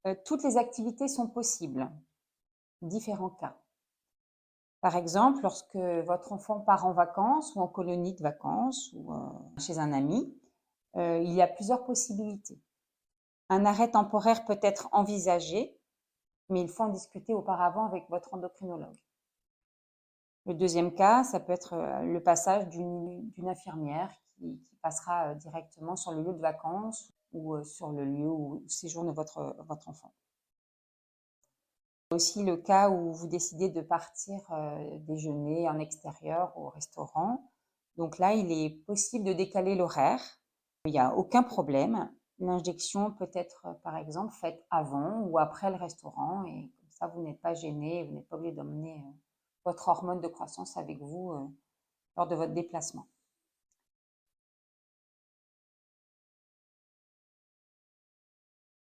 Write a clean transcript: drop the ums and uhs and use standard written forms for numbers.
Toutes les activités sont possibles, différents cas. Par exemple, lorsque votre enfant part en vacances ou en colonie de vacances ou chez un ami, il y a plusieurs possibilités. Un arrêt temporaire peut être envisagé, mais il faut en discuter auparavant avec votre endocrinologue. Le deuxième cas, ça peut être le passage d'une infirmière qui passera directement sur le lieu de vacances ou sur le lieu où séjourne votre enfant. Aussi le cas où vous décidez de partir déjeuner en extérieur ou au restaurant. Donc là, il est possible de décaler l'horaire. Il n'y a aucun problème. L'injection peut être, par exemple, faite avant ou après le restaurant et comme ça, vous n'êtes pas gêné, vous n'êtes pas obligé d'emmener votre hormone de croissance avec vous lors de votre déplacement.